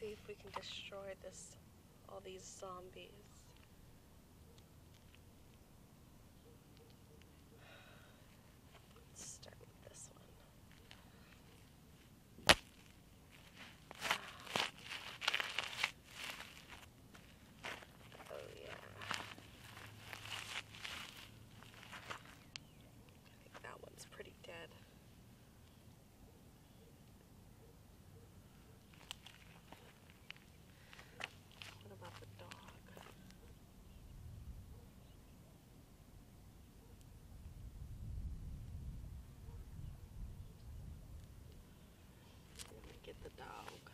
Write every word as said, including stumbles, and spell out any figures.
see if we can destroy this, all these zombies. Let's start with this one. Oh yeah. I think that one's pretty dead. What about the dog? Let me get the dog.